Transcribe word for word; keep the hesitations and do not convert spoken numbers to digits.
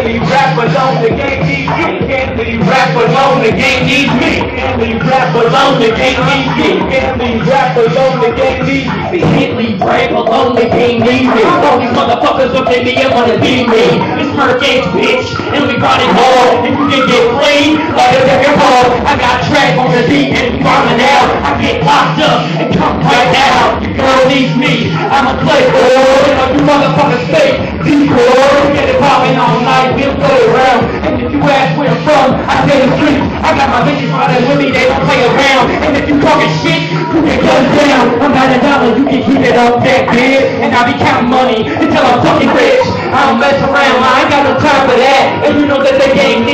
leave rappers on the game needs me. Can't leave rappers on the game needs me. Can't leave rappers on the game needs me. Can't leave rappers on the game needs me. Can't leave rappers on the game needs me. All these motherfuckers look at me and wanna be me. It's Hurricanes, bitch, and we got it hard. If you can get clean, like a second ball. I got track on the beat and it's bombing out. I get locked up and come right out. Your girl needs me. I'm a playboy. You know you motherfuckers fake. D-boy, get it popping all night. We'll play around. And if you ask where I'm from, I say the streets. I got my bitches riding with me. They don't play around. And if you talking shit, you get guns down. I'm not a dollar. You can keep it up that bitch. And I be counting money until I'm fucking rich. I don't mess around. I ain't got no time for that. And you know that they gang